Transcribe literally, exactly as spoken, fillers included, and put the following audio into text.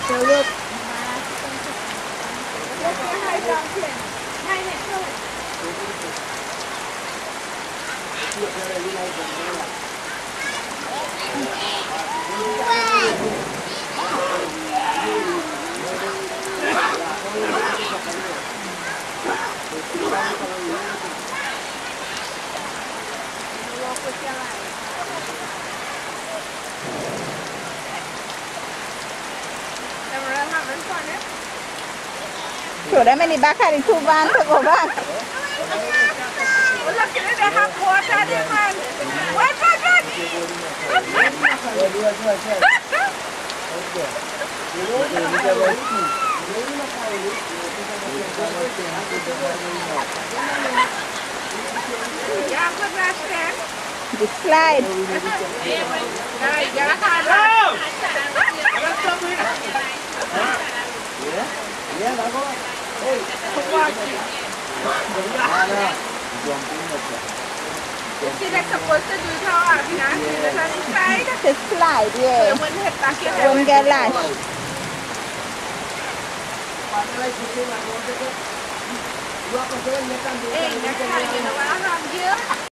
Theo nước. Hai dòng chuyển. Hai này thôi. Chủ đấy mày đi bác khai đi thu ban thôi của bác. Ủa, cái này hạt hoa ra đi mà. Quay quay quay. Dạ, con ra xem. The slide. Này, dạ khai đâu. Không qua chị. Chị đã supposed to do how I'm not doing it inside. The slide, yeah. When hit back in One garage. Ê, nhắc lại, you know what I'm doing?